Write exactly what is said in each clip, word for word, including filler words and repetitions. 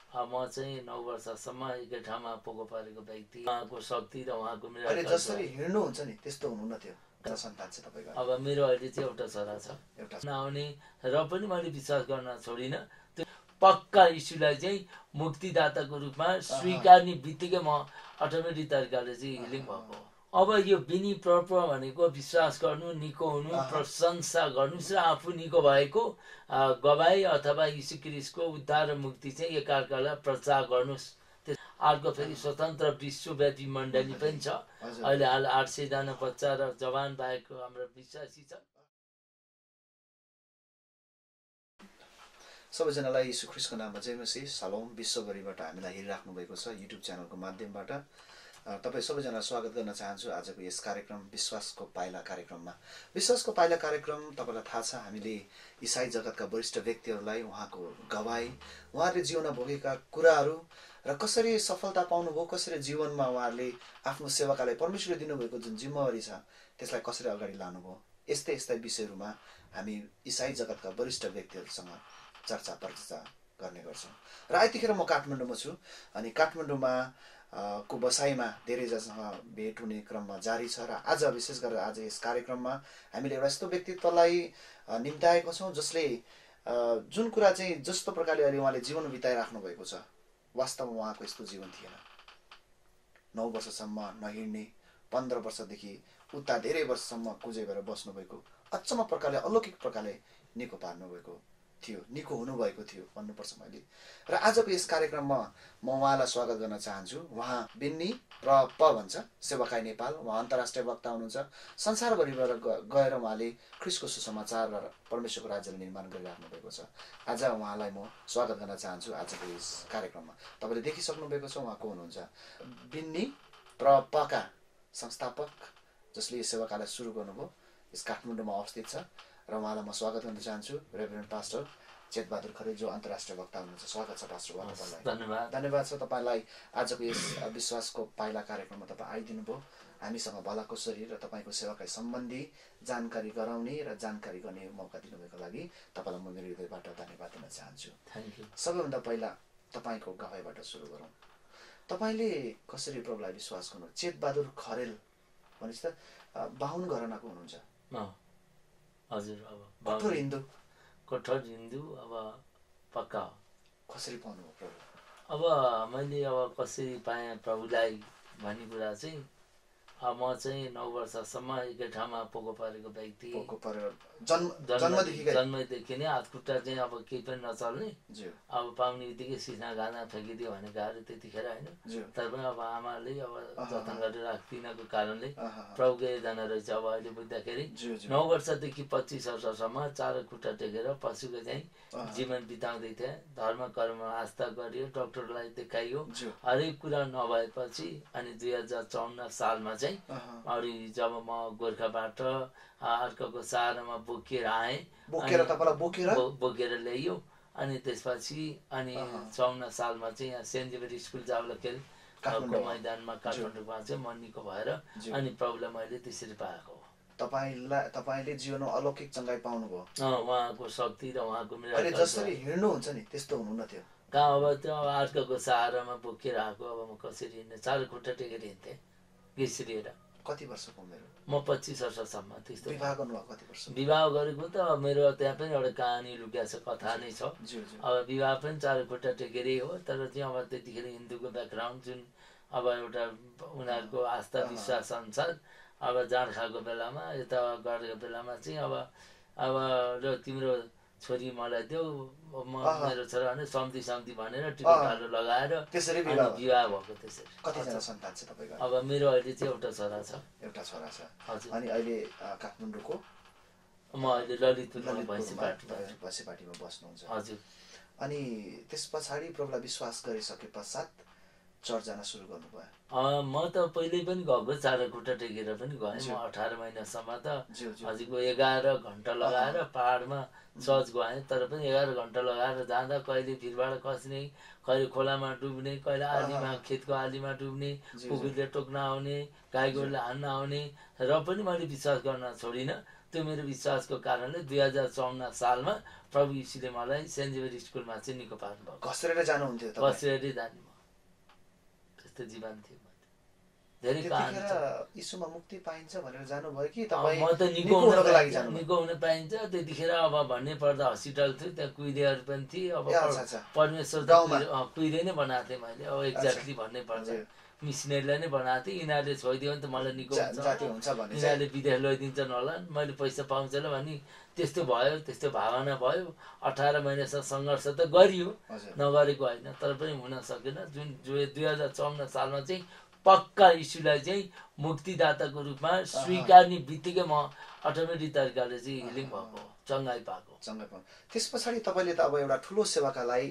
म चाहिँ नौ वर्षसम्म एकै ठाउँमा पोको परेको व्यक्ति, उहाँको शक्ति र उहाँको अहिले जसरी हिँड्नुहुन्छ नि त्यस्तो हुनुहुन्न थियो। सन्तान छ तपाईँको? अब मेरो अहिले चाहिँ एउटा छोरा छ, एउटा नआउने र पनि मैले विश्वास गर्न छोडिनँ। त्यो पक्का यीशुलाई चाहिँ मुक्तिदाताको रूपमा स्वीकार्ने बित्तिकै म अटोमेटिक तरिकाले चाहिँ हिलिङ भएको हो। अब यो बिनी प्रप भनेको विश्वास गर्नु, निको हुनु, प्रशंसा गर्नु र आफू निको भएको गवाई अथवा यीशु ख्रीष्टको उद्धार र मुक्ति चाहिँ एकअर्कालाई प्रचार गर्नुहोस्। अर्को फेरि स्वतन्त्र विश्वव्यापी मण्डली पनि छ। अहिले हाल आठ सयजना बच्चा र जवान भएको हाम्रो विश्वासी छ। सबैजनालाई यीशु ख्रीष्टको नाममा जय मसीह। सलोम विश्वभरिबाट हामीलाई हेरिराख्नु भएको छ युट्युब च्यानलको माध्यमबाट। तपाईँ सबैजना स्वागत गर्न चाहन्छु आजको यस कार्यक्रम विश्वासको पाइला कार्यक्रममा। विश्वासको पाइला कार्यक्रम तपाईँलाई थाहा छ, हामीले इसाई जगतका वरिष्ठ व्यक्तिहरूलाई उहाँको गवाई, उहाँहरूले जीवनमा भोगेका कुराहरू र कसरी सफलता पाउनुभयो, कसरी जीवनमा उहाँहरूले आफ्नो सेवाकालाई परमेश्वरले दिनुभएको जुन जिम्मेवारी छ त्यसलाई कसरी अगाडि लानुभयो, यस्तै यस्तै विषयहरूमा हामी इसाई जगतका वरिष्ठ व्यक्तिहरूसँग चर्चा परिचर्चा गर्ने गर्छौँ। र यतिखेर म काठमाडौँमा छु अनि काठमाडौँमा को बसाइमा धेरैजनासँग भेट हुने क्रममा जारी छ। र आज विशेष गरेर आज यस कार्यक्रममा हामीले एउटा यस्तो व्यक्तित्वलाई निम्ताएका छौँ जसले जुन कुरा चाहिँ जस्तो प्रकारले अहिले उहाँले जीवन बिताइराख्नु भएको छ, वास्तवमा उहाँको यस्तो जीवन थिएन। नौ वर्षसम्म नहिँड्ने, पन्ध्र वर्षदेखि उता धेरै वर्षसम्म कुजे भएर बस्नुभएको, अचम्म प्रकारले अलौकिक प्रकारले निको पार्नुभएको थियो, निको हुनुभएको थियो भन्नुपर्छ मैले। र आजको यस कार्यक्रममा म उहाँलाई स्वागत गर्न चाहन्छु। उहाँ बिन्नी प्रप भन्छ, सेवाकाई नेपाल। उहाँ अन्तर्राष्ट्रिय वक्ता हुनुहुन्छ। संसारभरिबाट गएर उहाँले ख्रीष्टको सुसमाचार र परमेश्वरको राज्यलाई निर्माण गरिराख्नु भएको छ। आज उहाँलाई म स्वागत गर्न चाहन्छु आजको यस कार्यक्रममा। तपाईँले देखिसक्नु भएको छ उहाँ को हुनुहुन्छ। बिन्नी प्रपका संस्थापक जसले यो सेवाकालाई सुरु गर्नुभयो, यस काठमाडौँमा अवस्थित छ। र उहाँलाई म स्वागत गर्न चाहन्छु रेभरेन्ड पास्टर चेतबहादुर खरेल, जो अन्तर्राष्ट्रिय वक्ता हुनुहुन्छ। स्वागत छ पास्टर उहाँलाई। धन्यवाद धन्यवाद छ तपाईँलाई आजको यस विश्वासको पाइला कार्यक्रममा तपाईँ आइदिनु भयो। हामीसँग भलाकुसारी र तपाईँको सेवाकाई सम्बन्धी जानकारी गराउने र जानकारी गर्ने मौका दिनुभएको लागि तपाईँलाई म मेरो हृदयबाट धन्यवाद दिन चाहन्छु। Thank you. सबैभन्दा पहिला तपाईँको गवाईबाट सुरु गरौँ। तपाईँले कसरी प्रभुलाई विश्वास गर्नु? चेतबहादुर खरेल भनेपछि त बाहुन घरानाको हुनुहुन्छ। हजुर। अब कठोर हिन्दू। कठोर हिन्दू। अब पक्का। कसरी पाउनुभयो प्रभु? अब मैले अब कसरी पाएँ प्रभुलाई भन्ने कुरा चाहिँ, म चाहिँ नौ वर्षसम्म एकै ठाउँमा पोको परेको व्यक्ति। पोको परेर जन्म जन्मदेखि जन्मदेखि नै हात खुट्टा चाहिँ अब केही पनि नचल्ने। अब पाउने बित्तिकै सिस्ना गाना फ्याँकिदियो भने गाह्रो त्यतिखेर होइन। तर पनि अब आमाले अब जतन गरेर राख्दिनको कारणले प्रभुको एकजना रहेछ। अब अहिले बुझ्दाखेरि नौ वर्षदेखि पच्चिस वर्षसम्म चार खुट्टा टेकेर पशुको चाहिँ जीवन बिताउँदै थिएँ। धर्म कर्म आस्था गरियो, डक्टरलाई देखाइयो, हरेक कुरा नभएपछि अनि दुई हजार चौन्न सालमा चाहिँ अरू जब म गोर्खाबाट अर्काको सहारामा बोकेर आएँ, बोकेर तपाईँलाई बोकेर बोकेर ल्याइयो। अनि त्यसपछि अनि चौन्न सालमा चाहिँ यहाँ सेन्ट जेभियर स्कुल जावलाखेल मैदानमा काठमाडौँमा चाहिँ म निको भएर अनि प्रभुलाई मैले त्यसरी पाएको हो। तपाईँलाई तपाईँले जीवनमा अलौकिक चङ्गाई पाउनुभयो। उहाँको शक्ति र उहाँको अहिले जसरी हिँड्नुहुन्छ नि त्यस्तो हुनुहुन्न थियो। कहाँ अब त्यो अर्काको सहारामा बोकेर आएको। अब म कसरी हिँड्ने, चार खुट्टा टेकेर हिँड्थेँ घिस्रिएर। कति वर्षको उमेर? म पच्चिस वर्षसम्म। त्यस्तो विवाह गर्नुभयो कति वर्ष? विवाह गरेको त मेरो त्यहाँ पनि एउटा कहानी लुकिया छ, कथा नै छ। अब विवाह पनि चार खुट्टा टेकेरै हो। तर चाहिँ अब त्यतिखेर हिन्दूको ब्याकग्राउन्ड जुन अब एउटा उनीहरूको आस्था विश्वास अनुसार अब जाँड खाएको बेलामा यता गरेको बेलामा चाहिँ अब अब र तिम्रो छोरी मलाई देऊ, म मेरो छोरा भने सम्झी सम्झी भनेर टिकटहरू लगाएर त्यसरी विवाह भएको। त्यसरी। कतिजना सन्तान छ तपाईँको? अब मेरो अहिले चाहिँ एउटा छोरा छ। एउटा छोरा छ। हजुर। अनि अहिले काठमाडौँको? म अहिले ललितपुरमा भैँसीपाटीमा बस्नुहुन्छ। हजुर। अनि त्यस पछाडि प्रभुलाई विश्वास गरिसके पश्चात चर्च जान सुरु गर्नुभयो? म त पहिल्यै पनि गएको, चारो खुट्टा टेकेर पनि गएँ। म अठार महिनासम्म त हजुरको एघार घन्टा लगाएर पाहाडमा चर्च गएँ। तर पनि एघार घन्टा लगाएर जाँदा कहिले भिरबाट खस्ने, कहिले खोलामा डुब्ने, कहिले आलीमा खेतको आलीमा डुब्ने, कुकुरले टोक्न आउने, गाई गोरुले हान्न आउने, र पनि मैले विश्वास गर्न छोडिनँ। त्यो मेरो विश्वासको कारणले दुई हजार चौन्न सालमा प्रभु यीशुले मलाई सेन्ट जेभियर स्कुलमा चाहिँ निको पार्नुभयो। घस्रेर जानुहुन्थ्यो? घस्रेरै जाने म, त्यस्तो जीवन थियो। धेरै यीशुमा मुक्ति पाइन्छ भनेर जानुभयो कि तपाईँ? म त निको हुनको लागि जानु, निको हुन पाइन्छ। त्यतिखेर अब भन्ने पर्दा हस्पिटल थियो, त्यहाँ कुहिरेहरू पनि थिए। अब परमेश्वर त कुहिरे नै बनाएको थिएँ मैले, अब एक्ज्याक्टली भन्ने पर्दा मिसनरीलाई नै बनाएको थिएँ। यिनीहरूले छोइदियो भने त मलाई निको हुन्छ, यिनीहरूले विदेश लैदिन्छन् होला, मैले पैसा पाउँछ होला भनी त्यस्तो भयो, त्यस्तो भावना भयो। अठार महिनासम्म सङ्घर्ष त गरियो, नगरेको होइन, तर पनि हुन सकेन। जुन दुई हजार चौन्न सालमा चाहिँ पक्का यीशुलाई चाहिँ मुक्तिदाताको रूपमा स्वीकार्ने बित्तिकै म अटोमेटिक तरिकाले चाहिँ हिलिङ भएको, चङ्गाई पाएको। चङ्गाई पाएको त्यस पछाडि तपाईँले त अब एउटा ठुलो सेवाका लागि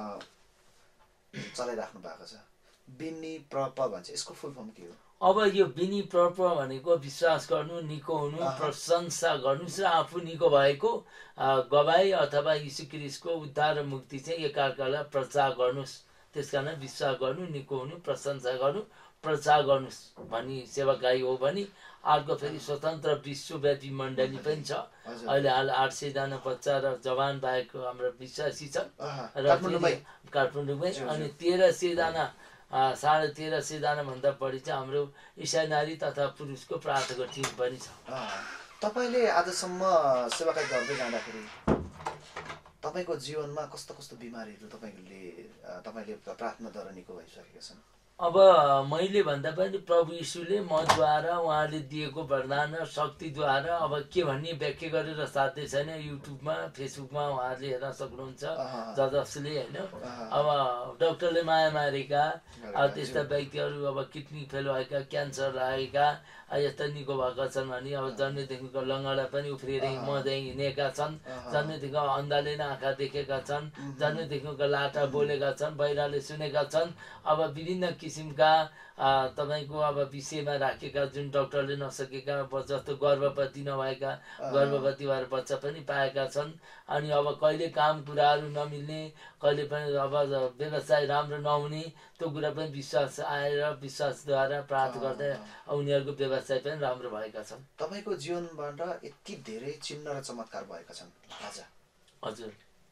चलाइराख्नु भएको छ। बिनी प्रप भन्छ, यसको फुल फर्म के हो? अब यो बिनी प्रप भनेको विश्वास गर्नु, निको हुनु, प्रशंसा गर्नु र आफू निको भएको गवाई अथवा यीशु ख्रीष्टको उद्धार र मुक्ति चाहिँ एकाअर्कालाई प्रचार गर्नुहोस्। त्यस कारण विश्वास गर्नु, निको हुनु, प्रशंसा गर्नु, प्रचार गर्नुहोस् भनी सेवाकाई हो भने। अर्को फेरि स्वतन्त्र विश्वव्यापी मण्डली पनि छ। अहिले हाल आठ सयजना बच्चा र जवान बाहेक हाम्रो विश्वासी छन् र काठमाडौँमै। अनि तेह्र सयजना साढे तेह्र सयजना भन्दा बढी चाहिँ हाम्रो इसाई नारी तथा पुरुषको प्रार्थनाको टिम पनि छ। तपाईँले आजसम्म सेवाकाई गर्दै जाँदाखेरि तपाईँको जीवनमा कस्तो कस्तो बिमारीहरू तपाईँले तपाईँले प्रार्थनाद्वारा निको भइसकेका छन्? अब मैले भन्दा पनि प्रभु यीशुले मद्वारा उहाँले दिएको वरदान र शक्तिद्वारा, अब के भन्ने व्याख्या गरेर साध्य छैन। युट्युबमा फेसबुकमा उहाँहरूले हेर्न सक्नुहुन्छ ज जसले होइन। अब डक्टरले माया मारेका त्यस्ता व्यक्तिहरू, अब किडनी फेल भएका, क्यान्सर लागेका, यस्ता निको भएका छन् भने। अब जन्मेदेखिको लङ्गडा पनि उफ्रिएर मदै हिँडेका छन्, जन्मेदेखिको अन्धाले नै आँखा देखेका छन्, जन्मेदेखिको लाटा बोलेका छन्, बहिराले सुनेका छन्। अब विभिन्न किसिमका तपाईँको अब विषयमा राखेका, जुन डक्टरले नसकेका, जस्तो गर्भवती नभएका, गर्भवती भएर बच्चा पनि पाएका छन्। अनि अब कहिले काम कुराहरू नमिल्ने, कहिले पनि अब व्यवसाय राम्रो नहुने, त्यो कुरा पनि विश्वास आएर विश्वासद्वारा प्रार्थना गर्दै उनीहरूको व्यवसाय पनि राम्रो भएका छन्। तपाईँको जीवनबाट यति धेरै चिन्ह र चमत्कार भएका छन् राजा। हजुर,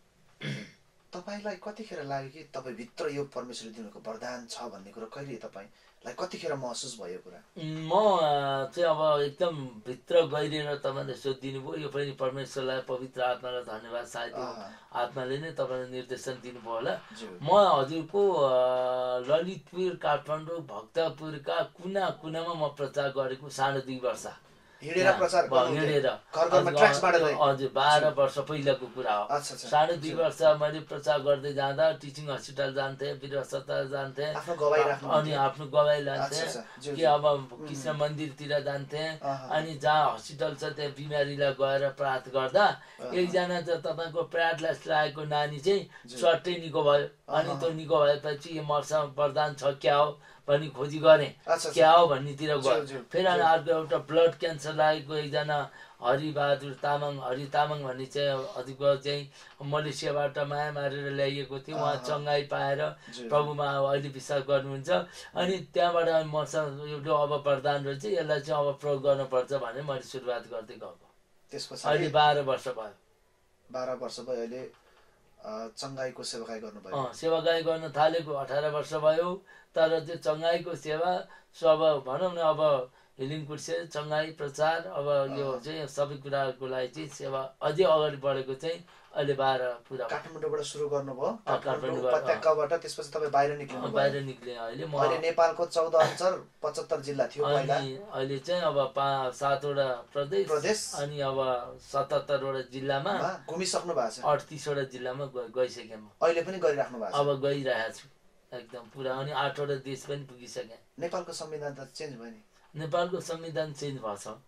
तपाईँलाई कतिखेर लाग्यो कि तपाईँभित्र यो परमेश्वरले दिनुको वरदान छ भन्ने कुरो कहिले तपाईँलाई कतिखेर महसुस भयो कुरा? म चाहिँ अब एकदम भित्र गइरहेर तपाईँले सोधिदिनु भयो। यो पनि परमेश्वरलाई, पवित्र आत्मालाई धन्यवाद। सायद आत्माले नै तपाईँलाई निर्देशन दिनुभयो होला। म हजुरको ललितपुर, काठमाडौँ, भक्तपुरका कुना कुनामा म प्रचार गरेको साढे दुई वर्ष हिँडेर प्रचार हिँडेर हजुर बाह्र वर्ष पहिलाको कुरा हो। साढे दुई वर्ष मैले प्रचार गर्दै जाँदा टिचिङ हस्पिटल जान्थेँ, वीर अस्पताल जान्थेँ, अनि आफ्नो गवाई लान्थेँ कि अब कृष्ण मन्दिरतिर जान्थेँ। अनि जहाँ हस्पिटल छ त्यहाँ बिमारीलाई गएर प्रार्थना गर्दा एकजना चाहिँ तपाईँको प्यारालाइसिस लागेको नानी चाहिँ चट्टै निको भयो। अनि त्यो निको भएपछि यो मर्छ वरदान छ क्या हो भनी खोजी गरेँ, क्या हो भन्नेतिर गयो। फेरि अनि अर्को एउटा ब्लड क्यान्सर लागेको एकजना हरिबहादुर तामाङ, हरि तामाङ भन्ने चाहिँ हजुरको चाहिँ मलेसियाबाट माया मारेर ल्याइएको थियो। उहाँ चङ्गाई पाएर प्रभुमा अहिले विश्वास गर्नुहुन्छ। अनि त्यहाँबाट मसँग एउटा अब वरदान रहेछ, यसलाई चाहिँ अब प्रयोग गर्नुपर्छ भनेर मैले सुरुवात गर्दै गएको। त्यसपछि अहिले बाह्र वर्ष भयो। बाह्र वर्ष भयो अहिले चङ्गाईको सेवाकाई गर्नुभयो? सेवाकाई गर्न थालेको अठार वर्ष भयो। तर त्यो चङ्गाईको सेवा सब भनौँ न, अब हिलिङ कुर्से चङ्गाई प्रचार, अब यो चाहिँ सबै कुराको लागि चाहिँ सेवा अझै अगाडि बढेको चाहिँ अहिले बाह्र पुरा। काठमाडौँबाट सुरु गर्नुभयो, काठमाडौँ उपत्यकाबाट, त्यसपछि तपाईँ बाहिर निक्लिनु? बाहिर निक्ले अहिले म। अहिले नेपालको चौध अञ्चल पचहत्तर जिल्ला थियो पहिला, अहिले चाहिँ अब पाँच सातवटा प्रदेश प्रदेश अनि अब सतहत्तरवटा जिल्लामा घुमिसक्नु भएको छ। अडतिसवटा जिल्लामा गइसकेँ म। अहिले पनि गरिराख्नु भएको छ? अब गइरहेको छु एकदम पुरा। अनि आठवटा देश पनि पुगिसकेँ। नेपालको संविधान त चेन्ज भयो नि? नेपालको संविधान चेन्ज भएको छ।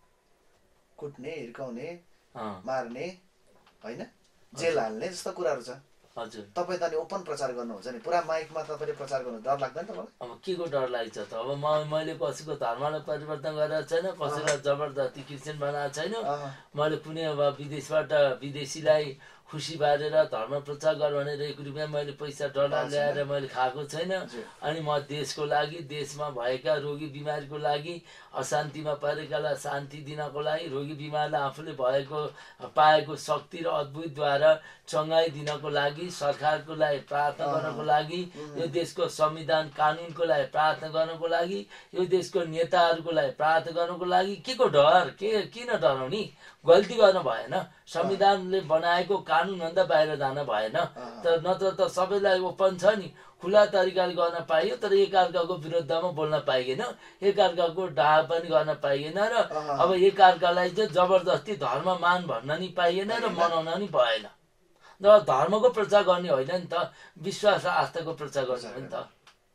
कुट्ने, हिर्काउने, मार्ने होइन, जेल हाल्ने जस्ता कुराहरू छ। हजुर तपाईँ त नि ओपन प्रचार गर्नुहुन्छ नि, पुरा माइकमा तपाईँले प्रचार गर्नु डर लाग्दैन तपाईँलाई? अब के को डर लाग्छ त? अब म मैले कसैको धर्मलाई परिवर्तन गरेको छैन, कसैलाई जबरजस्ती क्रिस्चियन बनाएको छैन। मैले कुनै अब विदेशबाट विदेशीलाई खुसी पारेर धर्म प्रचार गर भनेर एक रुपियाँ मैले पैसा डलर ल्याएर मैले खाएको छैन। अनि म देशको लागि, देशमा भएका रोगी बिमारीको लागि, अशान्तिमा परेकालाई शान्ति दिनको लागि, रोगी बिमारलाई आफूले भएको पाएको शक्ति र अद्भुतद्वारा चङ्गाइ दिनको लागि, सरकारको लागि प्रार्थना गर्नको लागि, यो देशको संविधान कानुनको लागि प्रार्थना गर्नको लागि, यो देशको नेताहरूको लागि प्रार्थना गर्नको लागि के को डर? के किन डराउने? गल्ती गर्न भएन, संविधानले बनाएको कानुनभन्दा बाहिर जान भएन। तर नत्र त सबैलाई ओपन छ नि, खुला तरिकाले गर्न पाइयो, तर एकअर्काको विरुद्धमा बोल्न पाइएन, एकअर्काको डाहा पनि गर्न पाइएन र अब एकअर्कालाई चाहिँ जबरजस्ती धर्म मान भन्न नि पाइएन र मनाउन नि भएन। र धर्मको प्रचार गर्ने होइन नि त, विश्वास र आस्थाको प्रचार गर्ने हो नि त।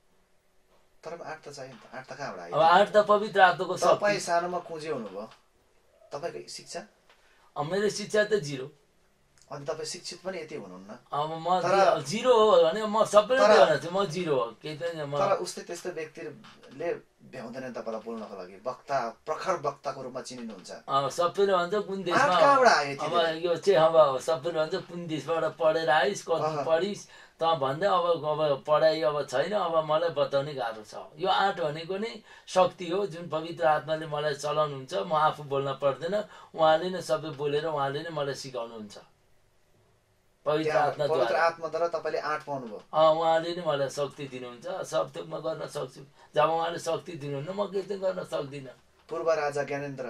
तर आठ त चाहियो नि त, आठ त कहाँबाट आयो? अब आठ त पवित्र आत्माको शक्ति। तपाईँ सानोमा कुँजे हुनुभयो, तपाईँको शिक्षा? मेरो शिक्षा त जिरो। अनि तपाईँ शिक्षित पनि यति हुनुहुन्न? अब म जिरो हो भने म सबैले भन्छु म जिरो हो, केही पनि म। तर उस्तै त्यस्तो व्यक्तिले भ्याउँदैन तपाईँलाई बोल्नको लागि, वक्ता प्रखर वक्ताको रूपमा चिनिनुहुन्छ। अब सबैले भन्छ कुन देशमा, कहाँबाट आयो? अब यो चाहिँ अब सबैले भन्छ कुन देशबाट पढेर आइस, कति पढिस त भन्दै अब अब पढाइ अब छैन, अब मलाई बताउने गाह्रो छ। यो आँट भनेको नै शक्ति हो जुन पवित्र आत्माले मलाई चलाउनुहुन्छ। म आफू बोल्न पर्दैन, उहाँले नै सबै बोलेर उहाँले नै मलाई सिकाउनुहुन्छ। पवित्र पवित्र आत्माद्वारा तपाईँले आँट पाउनुभयो। उहाँले नै मलाई शक्ति दिनुहुन्छ, सब थोक म गर्न सक्छु। जब उहाँले शक्ति दिनुहुन्न म केही चाहिँ गर्न सक्दिनँ। पूर्व राजा ज्ञानेन्द्र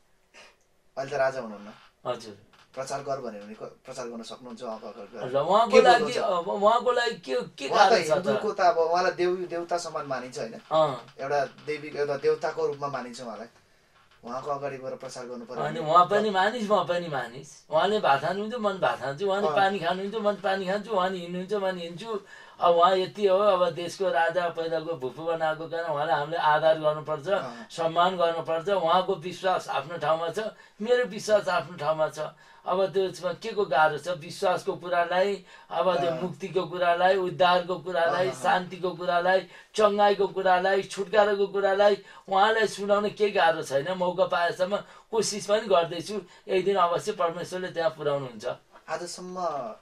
अहिले त राजा हुनुहुन्न, हजुर प्रचार गर भन्यो भने प्रचार गर्न सक्नुहुन्छ? उहाँको लागि उहाँको लागि के के हिन्दूको त अब उहाँलाई देव देवता समान मानिन्छ होइन, एउटा देवी एउटा देवताको रूपमा मानिन्छ उहाँलाई, उहाँको अगाडि गएर प्रचार गर्नु पर्यो। अनि उहाँ पनि मानिस, म पनि मानिस। उहाँले भात खानुहुन्छ, म भात खान्छु, उहाँले पानी खानुहुन्छ, म पानी खान्छु, उहाँले हिँड्नुहुन्छ, म हिँड्छु। अब उहाँ यति हो, अब देशको राजा पहिलाको भूपू बनाएको कारण उहाँलाई हामीले आदर गर्नुपर्छ, सम्मान गर्नुपर्छ। उहाँको विश्वास आफ्नो ठाउँमा छ, मेरो विश्वास आफ्नो ठाउँमा छ। अब त्यसमा के को गाह्रो छ? विश्वासको कुरालाई, अब त्यो मुक्तिको कुरालाई, उद्धारको कुरालाई, शान्तिको कुरालाई, चङ्गाइको कुरालाई, छुटकाराको कुरालाई उहाँलाई सुनाउन केही गाह्रो छैन। मौका पाएसम्म कोसिस पनि गर्दैछु, एक दिन अवश्य परमेश्वरले त्यहाँ पुर्याउनुहुन्छ। आजसम्म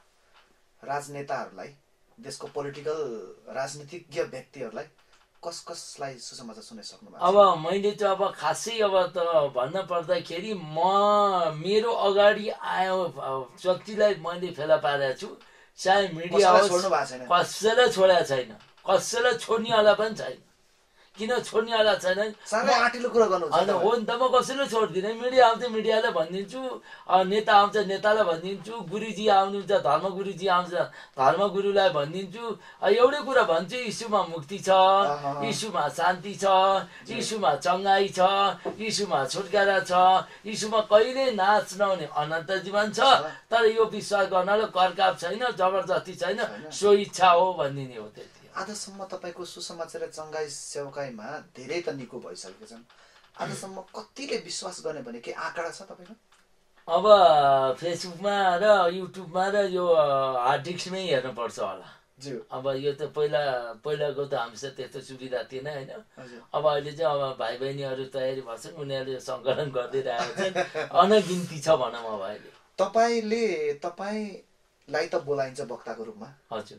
राजनेताहरूलाई, देशको पोलिटिकल राजनीतिज्ञ व्यक्तिहरूलाई कस कसलाई सुसमाचार सुनाइसक्नु भएको छ? अब मैले चाहिँ अब खासै अब त भन्न पर्दाखेरि म मेरो अगाडि आयो शक्तिलाई मैले फेला पारेको छु। चाहे मिडिया होस्, कसैलाई छोडेको छैन, कसैलाई छोड्नेवाला पनि छैन। किन छोड्नेवाला छैन? आँटिलो कुरा गर्नुहुन्छ होइन, हो नि त, म कसैलाई छोड्दिनँ। मिडिया आउँछ मिडियालाई भनिदिन्छु, नेता आउँछ नेतालाई भनिदिन्छु, गुरुजी आउनुहुन्छ धर्म गुरुजी आउँछ धर्म गुरुलाई भनिदिन्छु। एउटै कुरा भन्छु, यीशुमा मुक्ति छ, यीशुमा शान्ति छ, यीशुमा चङ्गाई छ, यीशुमा छुटकारा छ, यीशुमा कहिले नाच नहुने अनन्त जीवन छ। तर यो विश्वास गर्नलाई करकाप छैन, जबरजस्ती छैन, सो इच्छा हो भनिदिने हो। त्यति आजसम्म तपाईँको सुसमाचार चङ्गाई सेवकाईमा धेरै त निको भइसकेको छन्। आजसम्म कतिले विश्वास गर्ने भने के आँकडा छ तपाईँको? अब फेसबुकमा र युट्युबमा र यो हार्ड डिस्कमै हेर्नुपर्छ होला। अब यो त पहिला पहिलाको त हामीसँग त्यस्तो सुविधा थिएन होइन। अब अहिले चाहिँ अब भाइ बहिनीहरू तयारी भएछन्, उनीहरूले सङ्कलन गर्दै रहेको छन्, अनगिन्ती छ भनौँ। अब अहिले तपाईँले तपाईँलाई त बोलाइन्छ वक्ताको रूपमा, हजुर,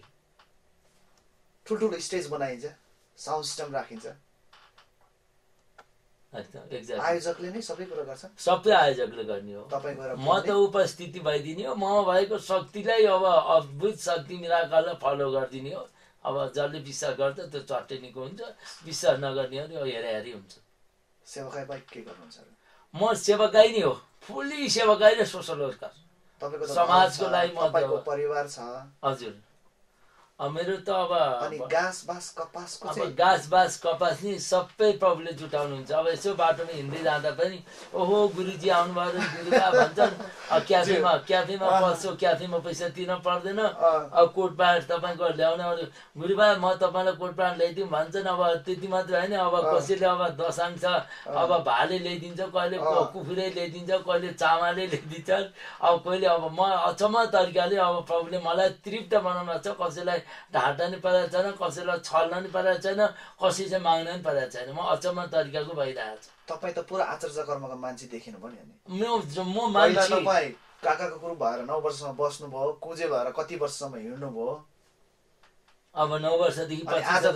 ठुल्ठुलो स्टेज बनाइन्छ, साउन्ड सिस्टम राखिन्छ, आयोजकले नै सबै कुरा गर्छ, सबै आयोजकले गर्ने हो। तपाईँ गएर म त उपस्थिति भइदिने हो, म भएको शक्तिलाई अब अद्भुत शक्ति मिराकललाई फलो गरिदिने हो। अब जसले विश्वास गर्छ त्यो चट्टै निको हुन्छ, विश्वास नगर्नेहरू हेराहेरी हुन्छ। सेवकाई बाहेक के गर्नुहुन्छ? म सेवकाई नै हो, फुल्ली सेवकाई र सोसल वर्कर। तपाईँको समाजको लागि म परिवार छ? हजुर, मेरो त अब अनि घाँस बास कपासको अब चाहिँ घाँस बास कपास नि सबै प्रभुले जुटाउनुहुन्छ। अब यसो बाटोमा हिँड्दै जाँदा पनि ओहो गुरुजी आउनुभयो रे गुरुबा भन्छन्। क्याफेमा क्याफेमा पस्यो, क्याफेमा पैसा तिर्न पर्दैन। अब कोट प्यान्ट तपाईँको ल्याउने अरू गुरुबा म तपाईँलाई कोट प्यान्ट ल्याइदिउँ भन्छन्। अब त्यति मात्रै होइन, अब कसैले अब दसाङ छ, अब भाले ल्याइदिन्छ, कहिले कुखुरै ल्याइदिन्छ, कहिले चामलै ल्याइदिन्छन्। अब कहिले अब म अचम्म तरिकाले अब प्रभुले मलाई तृप्त बनाउनु छ। कसैलाई ढाँट्न नि परेको छैन, कसैलाई छल्न नि परेको छैन, कसै चाहिँ माग्न नि परेको छैन। म अचम्म तरिकाको भइरहेको छ। तपाईँ त पुरा आचार्य कर्मका मान्छे देखिनु भयो नि। म मान्छे तपाईँ काकाको गुरु भएर नौ वर्षसम्म बस्नुभयो, कुजे भएर कति वर्षसम्म हिँड्नुभयो। अब नौ वर्षदेखि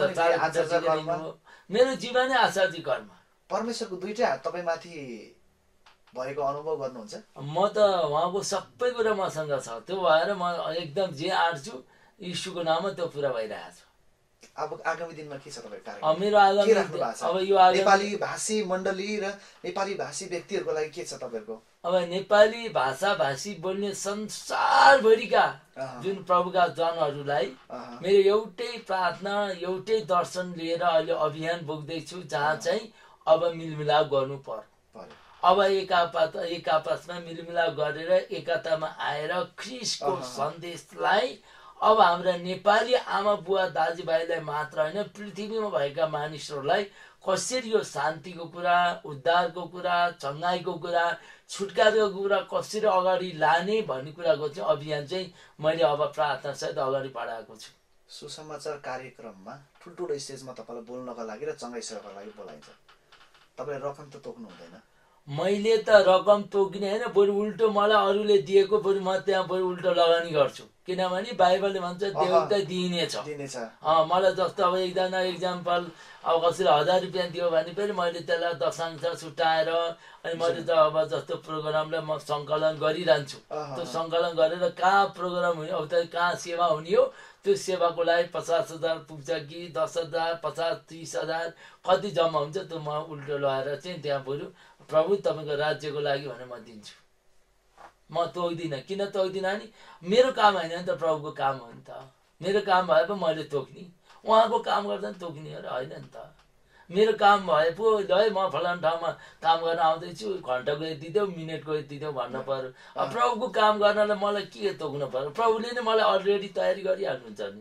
मेरो जीवनै आचार्य कर्म। परमेश्वरको दुइटै हात तपाईँ माथि भएको अनुभव गर्नुहुन्छ। म त उहाँको सबै कुरा मसँग छ। त्यो भएर म एकदम जे आँट्छु यीशुको नाममा त्यो पुरा भइरहेको छ। अब आगामी दिनमा के छ तपाईँ कार्यक्रम? मेरो आगामी अब यो नेपाली भाषी मण्डली र नेपाली भाषी व्यक्तिहरूको लागि के छ तपाईँको? अब नेपाली भाषा भाषी बोल्ने संसारभरिका जुन प्रभुका जनहरूलाई मेरो एउटै प्रार्थना, एउटै दर्शन लिएर अहिले अभियान बोक्दैछु, जहाँ चाहिँ अब मिलमिलाप गर्नु पर्यो। अब एक आपस एक आपसमा मिलमिलाप गरेर एकतामा आएर ख्रिस्टको सन्देशलाई अब हाम्रा नेपाली आमा बुवा दाजुभाइलाई मात्र होइन, पृथ्वीमा भएका मानिसहरूलाई कसरी यो शान्तिको कुरा, उद्धारको कुरा, चङ्गाइको कुरा, छुटकाराको कुरा कसरी अगाडि लाने भन्ने कुराको चाहिँ अभियान चाहिँ मैले अब प्रार्थनासहित अगाडि बढाएको छु। सुसमाचार कार्यक्रममा ठुल्ठुलो स्टेजमा तपाईँलाई बोल्नका लागि र चङ्गाइ सेवाका लागि बोलाइन्छ। तपाईँले रकम त तोक्नु हुँदैन? मैले त रकम तोक्ने होइन, बरु उल्टो मलाई अरूले दिएको बरु म त्यहाँ बरु उल्टो लगानी गर्छु। किनभने बाइबलले भन्छ देउता दिइनेछ। मलाई जस्तो अब एकजना इक्जाम्पल अब कसैले हजार रुपियाँ दियो भने पनि मैले त्यसलाई दशांश छुट्याएर अनि मैले त अब जस्तो प्रोग्रामलाई म सङ्कलन गरिरहन्छु। त्यो सङ्कलन गरेर कहाँ प्रोग्राम हुने, अब त कहाँ सेवा हुने हो, त्यो सेवाको लागि पचास हजार पुग्छ कि दस हजार पचास तिस हजार कति जम्मा हुन्छ त्यो म उल्टो लगाएर चाहिँ त्यहाँ बरु प्रभु तपाईँको राज्यको लागि भनेर म दिन्छु। म तोक्दिनँ। किन तोक्दिनँ नि, मेरो काम होइन नि त, प्रभुको काम हो नि त। मेरो काम भए पो मैले तोक्ने, उहाँको काम गर्दा नि तोक्ने हो र होइन नि त। मेरो काम भए पो ल म फलाना ठाउँमा काम गर्न आउँदैछु, घन्टाको यति देऊ, मिनटको यति देऊ भन्नु पर्यो। अब प्रभुको काम गर्नलाई मलाई के तोक्नु पर्यो? प्रभुले नै मलाई अलरेडी तयारी गरिहाल्नुहुन्छ नि।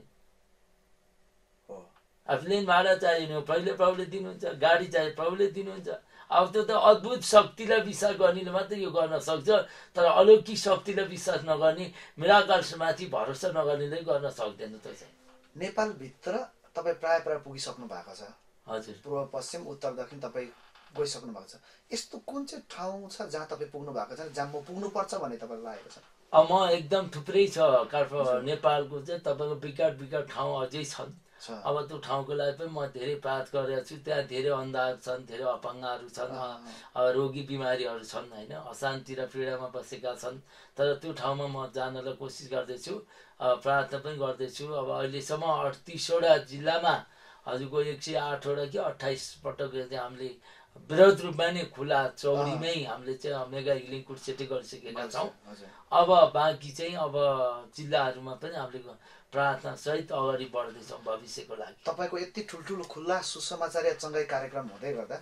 प्लेन भाडा चाहियो नि पहिले प्रभुले दिनुहुन्छ, गाडी चाहियो प्रभुले दिनुहुन्छ। अब त्यो त अद्भुत शक्तिलाई विश्वास गर्नेले मात्रै यो गर्न सक्छ, तर अलौकिक शक्तिलाई विश्वास नगर्ने, मिराकल्समाथि भरोसा नगर्नेले गर्न सक्दैन। त्यो चाहिँ नेपालभित्र तपाईँ प्रायः प्रायः पुगिसक्नु भएको छ। हजुर, पूर्व पश्चिम उत्तर दक्षिण तपाईँ गइसक्नु भएको छ। यस्तो कुन चाहिँ ठाउँ छ जहाँ तपाईँ पुग्नु भएको छ, जहाँ म पुग्नुपर्छ भन्ने तपाईँलाई लागेको छ? अब म एकदम थुप्रै छ काठमाडौँ नेपालको चाहिँ तपाईँको विकट विकट ठाउँ अझै छन्। अब त्यो ठाउँको लागि पनि म धेरै पाठ गरेको छु। त्यहाँ धेरै अन्धाहरू छन्, धेरै अपाङ्गहरू छन्, अब रोगी बिमारीहरू छन् होइन, अशान्ति र पीडामा बसेका छन्। तर त्यो ठाउँमा म जानलाई कोसिस गर्दैछु, प्रार्थना पनि गर्दैछु। अब अहिलेसम्म अडतिसवटा जिल्लामा हजुरको एक सय आठवटा कि अठाइस पटक चाहिँ हामीले वृहत रूपमा नै खुला चौडीमै हामीले चाहिँ मेगा हिलिङ कुर्सेटी गरिसकेका छौँ। अब बाँकी चाहिँ अब जिल्लाहरूमा पनि हामीले प्रार्थना सहित अगाडि बढ्दैछौँ भविष्यको लागि। तपाईँको यति ठुल्ठुलो खुल्ला सुसमाचार या चङ्गाई कार्यक्रम हुँदै गर्दा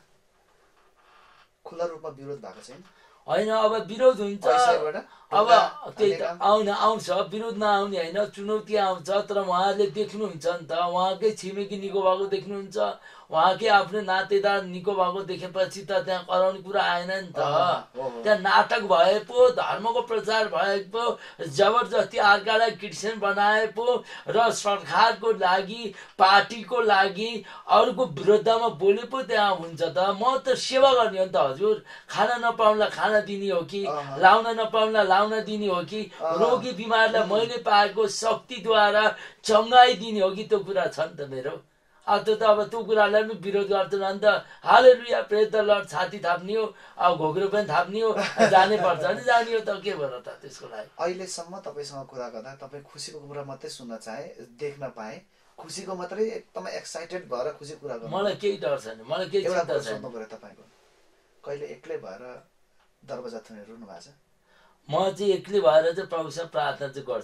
खुल्ला रूपमा विरोध भएको छैन? होइन, अब विरोध हुन्छ, अब त्यही त आउन आउँछ, विरोध नआउने होइन, चुनौती आउँछ। तर उहाँहरूले देख्नुहुन्छ नि त, उहाँकै छिमेकी निको भएको देख्नुहुन्छ, उहाँकै आफ्नो नातेदार निको भएको देखेपछि त त्यहाँ कराउने कुरा आएन नि त। त्यहाँ नाटक भए पो, धर्मको प्रचार भए पो, जबरजस्ती अर्कालाई क्रिस्चियन बनाए पो र सरकारको लागि, पार्टीको लागि अरूको विरुद्धमा बोले पो त्यहाँ हुन्छ त। म त सेवा गर्ने हो नि त हजुर। खाना नपाउनलाई खाना दिने हो कि, लाउन नपाउनलाई लाउन दिने हो कि, रोगी बिमारलाई मैले पाएको शक्तिद्वारा चङ्गाइ दिने हो कि, त्यो कुरा छ नि त मेरो। अब त्यो त अब त्यो कुरालाई पनि विरोध गर्दैन नि त। हालेलुया प्रेज द लर्ड छाती थाप्ने हो, अब घोग्रो पनि थाप्ने हो, जानै पर्छ नि, जाने हो त, के भयो त त्यसको लागि। अहिलेसम्म तपाईँसँग कुरा गर्दा तपाईँ खुसीको कुरा मात्रै सुन्न चाहे, देख्न पाएँ, खुसीको मात्रै एकदमै एक्साइटेड भएर खुसी कुरा गर्नु। मलाई केही डर छैन, मलाई केही चिन्ता छैन। तपाईँको कहिले एक्लै भएर दरवाजा थुनेर रुनु भएको छ? म चाहिँ एक्लै भएर चाहिँ प्रभुसँग प्रार्थना चाहिँ गर्छु।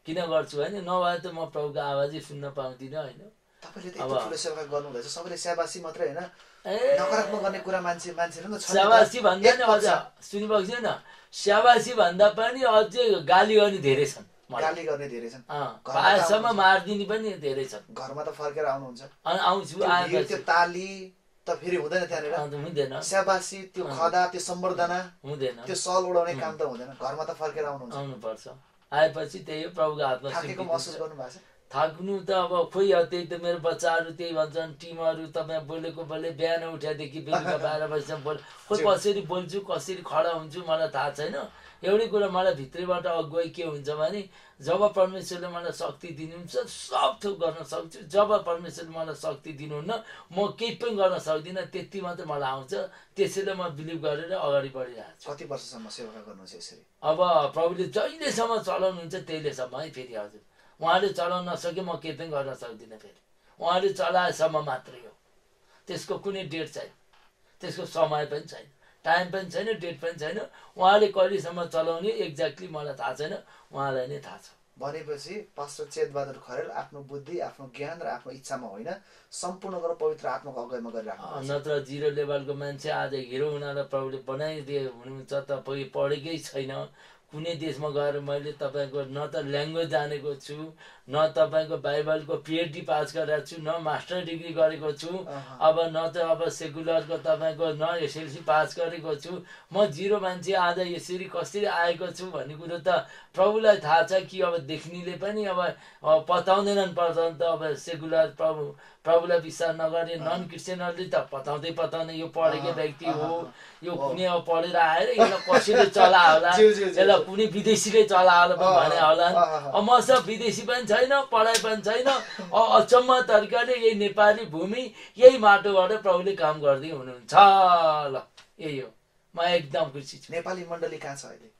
किन गर्छु होइन, नभए त म प्रभुको आवाजै सुन्न पाउँदिनँ होइन। तपाईँले त यत्रो ठुलो सेवा गर्नुहुँदैछ, सबैले स्याबासी मात्रै होइन, ए नकारात्मक गर्ने कुरा मान्छे मान्छेले नि छ। स्याबासी भन्दा नि अझ सुनिरहेको छैन, स्याबासी भन्दा पनि अझै गाली गर्ने धेरै छन्, गाली गर्ने धेरै छन्, पाएसम्म मारिदिने पनि धेरै छन्। घरमा त फर्केर आउनुहुन्छ, आउँछु आएर त्यो ताली त फेरि हुँदैन त्यहाँनिर, हुँदैन स्याबासी त्यो खदा त्यो सम्बर्धना हुँदैन, त्यो सल उडाउने काम त हुँदैन, घरमा त फर्केर आउनुहुन्छ, आउनुपर्छ। आएपछि त्यही हो प्रभुको हातमा थाकेको महसुस गर्नु भएको छ? थाक्नु त अब खोइ त्यही त मेरो बच्चाहरू त्यही भन्छन्, टिमहरू तपाईँ बोलेको बोले बिहान उठ्यादेखि बेलुका बाह्र बजीसम्म बोल, खोइ कसरी बोल्छु कसरी खडा हुन्छु मलाई थाहा छैन। एउटै कुरा मलाई भित्रैबाट अगुवाई के हुन्छ भने जब परमेश्वरले मलाई शक्ति दिनुहुन्छ सब थोक गर्न सक्छु, जब परमेश्वरले मलाई शक्ति दिनुहुन्न म केही पनि गर्न सक्दिनँ, त्यति मात्रै मलाई आउँछ। त्यसैले म बिलिभ गरेर अगाडि बढिरहेको छु। कति वर्षसम्म सेवा गर्नुहुन्छ यसरी? अब प्रभुले जहिलेसम्म चलाउनुहुन्छ त्यहिलेसम्म है। फेरि हजुर उहाँले चलाउन नसके म केही पनि गर्न सक्दिनँ, फेरि उहाँले चलाएसम्म मात्रै हो, त्यसको कुनै डेट छैन, त्यसको समय पनि छैन, टाइम पनि छैन, डेट पनि छैन। उहाँले कहिलेसम्म चलाउने एक्ज्याक्टली मलाई थाहा छैन, उहाँलाई नै थाहा छ। भनेपछि पास्टर चेतबहादुर खरेल आफ्नो बुद्धि आफ्नो ज्ञान र आफ्नो इच्छामा होइन, सम्पूर्ण गरेर पवित्र आत्माको अगुवाईमा गरिराख्नु। नत्र जिरो लेभलको मान्छे आज हिरो उनीहरूलाई प्रभुले बनाइदिए हुनुहुन्छ, तपाईँ पढेकै छैन, कुनै देशमा गएर मैले तपाईँको न त ल्याङ्ग्वेज जानेको छु, न तपाईँको बाइबलको पिएचडी पास गरेको छु, न मास्टर डिग्री गरेको छु, अब न त अब सेकुलरको तपाईँको न एसएलसी पास गरेको छु, म जिरो मान्छे आज यसरी कसरी आएको छु भन्ने कुरो त प्रभुलाई थाहा छ कि अब देख्नेले पनि अब पताउँदैनन्। पताउनु त अब सेकुलर प्रभु प्रभुलाई विश्वास नगर्ने नन क्रिस्चियनहरूले त पताउँदै पताउने यो पढेको व्यक्ति हो, यो कुनै अब पढेर आएर यसलाई कसैले चला होला, यसलाई कुनै विदेशीले चला होला भने होला। अब मसँग विदेशी पनि छैन, पढाइ पनि छैन, अचम्म तरिकाले यही नेपाली भूमि यही माटोबाट प्रभुले काम गर्दै हुनुहुन्छ। ल यही हो, म एकदम खुसी छु। नेपाली मण्डली कहाँ छ अहिले?